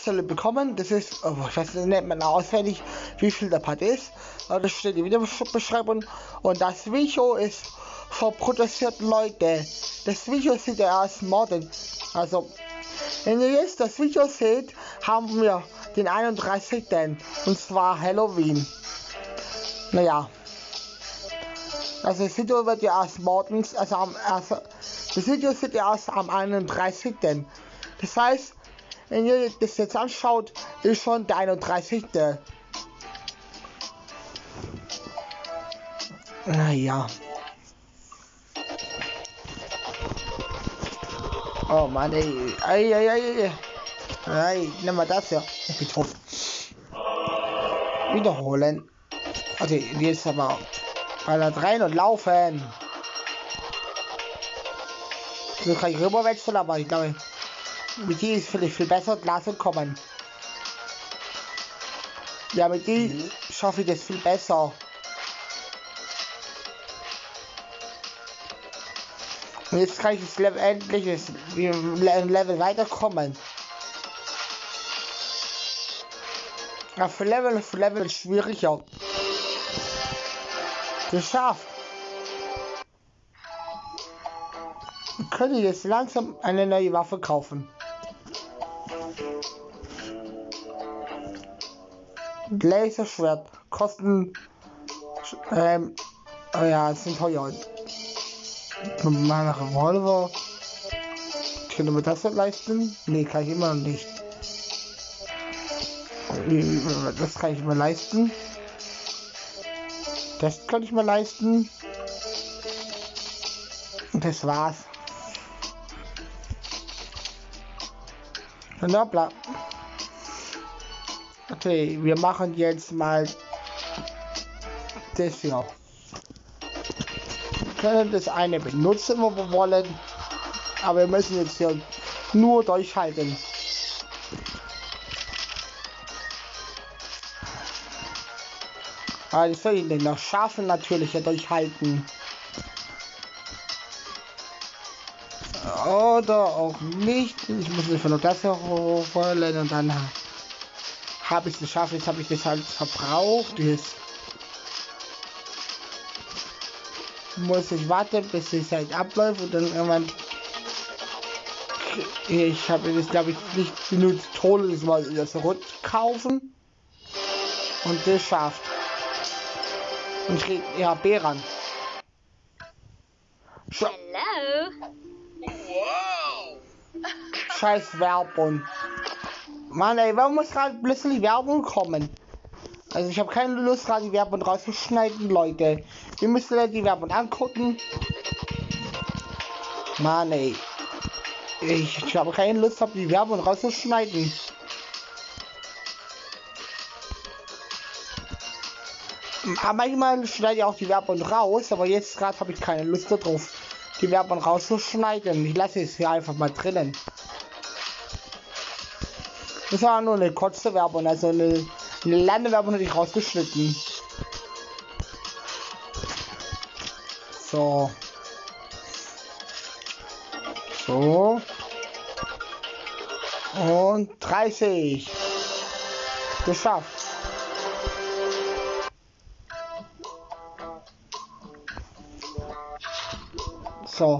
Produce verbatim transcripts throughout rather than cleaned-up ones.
Stelle bekommen. Das ist, oh, ich weiß nicht, nennt man auswendig, wie viel der Part ist. Aber das steht in der Videobeschreibung. Und das Video ist vorproduziert, Leute. Das Video sieht ihr erst morgen. Also, wenn ihr jetzt das Video seht, haben wir den einunddreißigsten Und zwar Halloween. Naja. Also das Video wird ja erst morgens, also am ersten. Das Video seht ihr erst am einunddreißigsten Das heißt, wenn ihr das jetzt anschaut, ist schon der einunddreißigste Naja. Oh Mann, ey. Ey, ey, ey, ey. Ey, nimm mal das hier. Ich bin tot. Wiederholen. Okay, jetzt aber ballert rein und laufen. So kann ich rüberwechseln, aber ich glaube, mit die ist vielleicht viel besser Glas kommen. Ja, mit die schaffe ich das viel besser. Und jetzt kann ich das Level endlich das Level weiterkommen. Ja, für Level für Level schwieriger. Geschafft. Ich könnte jetzt langsam eine neue Waffe kaufen. Laserschwert kosten ähm, oh ja, es sind teuer. Mein Revolver. Können wir das nicht leisten? Nee, kann ich immer noch nicht. Das kann ich mir leisten. Das kann ich mir leisten. Und das war's. Und hoppla. Okay, wir machen jetzt mal das hier. Wir können das eine benutzen, wo wir wollen. Aber wir müssen jetzt hier nur durchhalten. Aber das soll ich denn noch schaffen, natürlich ja durchhalten. Oder auch nicht. Ich muss einfach nur das herholen und dann habe ich es geschafft. Jetzt habe ich das halt verbraucht. Jetzt muss ich warten, bis die Zeit abläuft und dann irgendwann. Ich habe das, glaube ich, nicht benutzt. Hole das mal wieder zurückkaufen und das schafft. Und ich krieg ja Beeren. Sch Hello. Wow. Scheiß Werbung. Mann, ey, warum muss gerade plötzlich Werbung kommen? Also ich habe keine Lust, gerade die Werbung rauszuschneiden, Leute. Ihr müsst ja die Werbung angucken. Mann, ey. Ich, ich habe keine Lust, auf die Werbung rauszuschneiden. Aber manchmal schneide ich auch die Werbung raus, aber jetzt gerade habe ich keine Lust darauf, die Werbung rauszuschneiden. Ich lasse es hier einfach mal drinnen. Das war nur eine kurze Werbung, also eine, eine Landewerbung hätte ich rausgeschnitten. So. So. Und dreißig. Geschafft. So.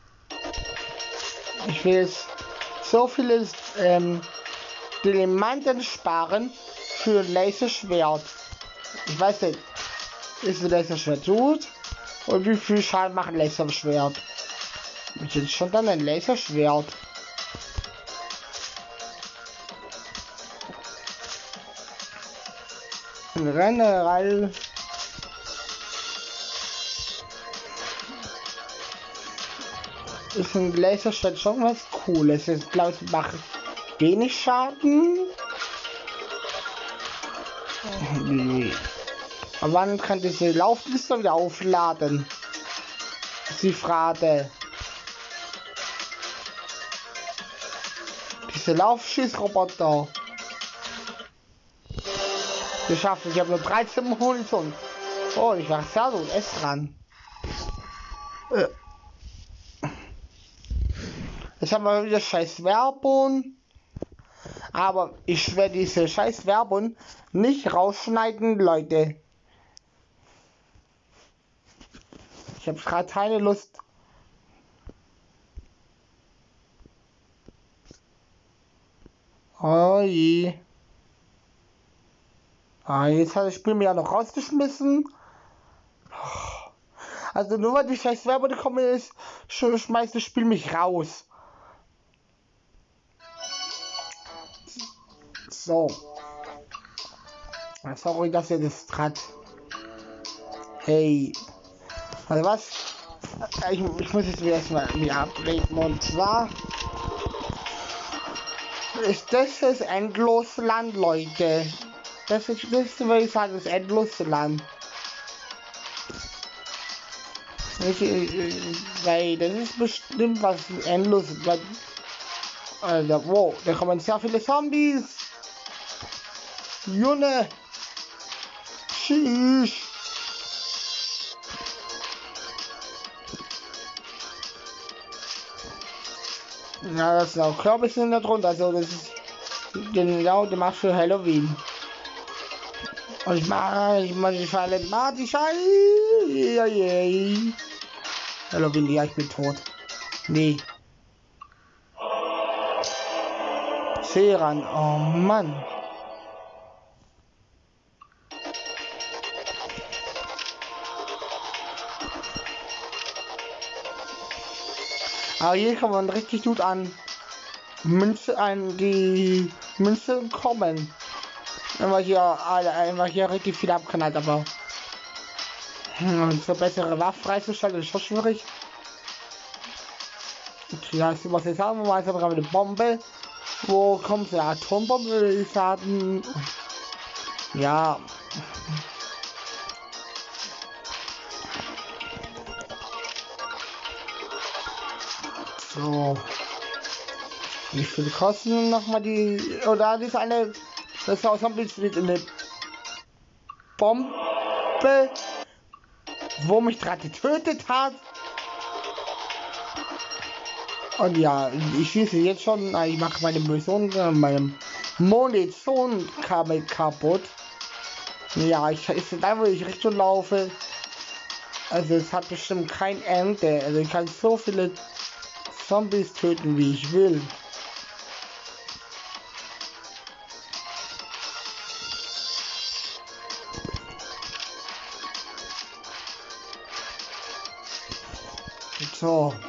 Ich will jetzt so vieles ähm, Diamanten sparen für ein Laserschwert. Ich weiß nicht, ist ein Laserschwert gut? Und wie viel Schaden macht ein Laserschwert? Ich will schon dann ein Laserschwert. Generell ist ein Laserschwert schon was Cooles. Es glaube ich macht wenig Schaden. Nee. Aber wann kann diese Laufliste wieder aufladen? Sie fragte. Diese Laufschießroboter. Geschafft. Ich habe nur dreizehn Horizont. Oh, ich war sehr gut. Es dran. Äh. Jetzt haben wir wieder scheiß Werbung. Aber ich werde diese scheiß Werbung nicht rausschneiden, Leute. Ich habe gerade keine Lust. Oh je. Ah, jetzt hat das Spiel mir ja noch rausgeschmissen. Also nur weil die scheiß Werbung gekommen ist, schon schmeißt das Spiel mich raus. So. Sorry, dass ihr das hat. Hey. Also was? Ich, ich muss jetzt erstmal mir abreden. Und zwar ist das das endlose Land, Leute. Das ist, das würde ich sagen, das endlose Land. Ich, ich, weil das ist bestimmt was endloses. Weil, Alter, wow, da kommen sehr viele Zombies. Junge. Tschüss. Ja, das ist auch Kürbisse da drunter. Also das ist genau der macht für Halloween. Und ich mag, ich mag die Schale, mag die Schale. Halloween, ja, ich bin tot. Nee. Seran, oh Mann. Aber hier kann man richtig gut an Münze, an die Münze kommen. Wenn wir hier alle, wenn wir hier richtig viel abknallt, aber hm, so bessere Waffen freizuschalten ist schon schwierig. Ja, ich was jetzt haben wir mal einfach eine Bombe. Wo kommt die Atombombe, würde ich sagen? Ja. So. Wie viel kosten nochmal die. Oder ist eine. Das Haus steht in der Bombe, wo mich gerade getötet hat. Und ja, ich schieße jetzt schon. Ich mache meine Munition, meine Munition kaputt. Ja, ich ist da, wo ich Richtung laufe. Also es hat bestimmt kein Ende. Also ich kann so viele Zombies töten, wie ich will. So.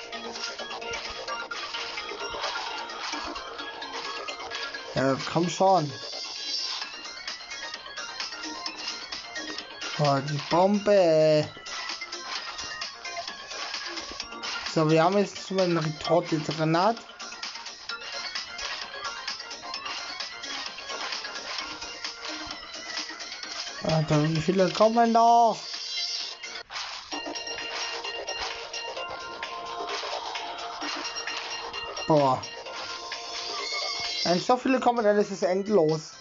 Ja, komm schon. Oh, die Bombe. So, wir haben jetzt schon mal eine Retorte-Granat. Alter, wie viele kommen noch? Boah. Wenn so viele kommen, dann ist es endlos.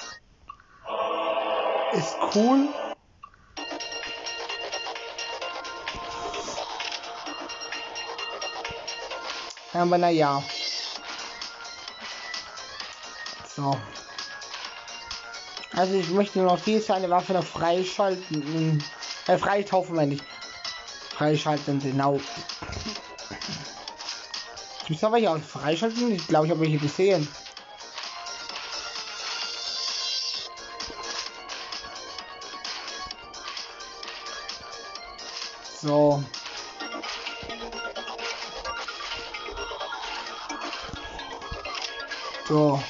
Ist cool. Aber naja. So. Also ich möchte noch diese eine Waffe noch freischalten. Äh, freitaufen, wenn ich. Freischalten, genau. Ich soll ich auch freischalten? Ich glaube, ich habe welche gesehen. So. So.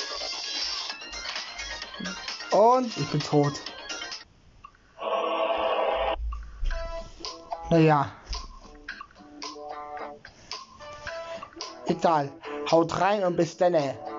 Und ich bin tot. Naja. Egal. Haut rein und bis dann.